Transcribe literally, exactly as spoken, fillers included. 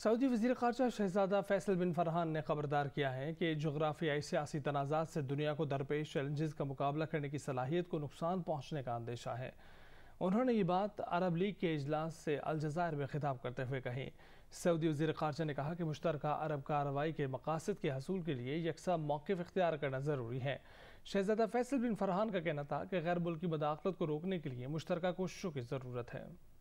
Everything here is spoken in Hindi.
सऊदी वज़ीर ख़ारजा शहज़ादा फैसल बिन फरहान ने खबरदार किया है कि जोग्राफियाई सियासी तनाज़ात से दुनिया को दरपेश चैलेंजेस का मुकाबला करने की सलाहियत को नुकसान पहुँचने का अंदेशा है। उन्होंने ये बात अरब लीग के इजलास से अलजज़ायर में खिताब करते हुए कही। सऊदी वज़ीर ख़ारजा ने कहा कि मुश्तरका अरब कार्रवाई के मकासद के हसूल के लिए यकसा मौक़िफ़ इख्तियार करना ज़रूरी है। शहज़ादा फैसल बिन फरहान का कहना था कि गैर मुल्की मदाखलत को रोकने के लिए मुश्तरका कोशिशों की ज़रूरत है।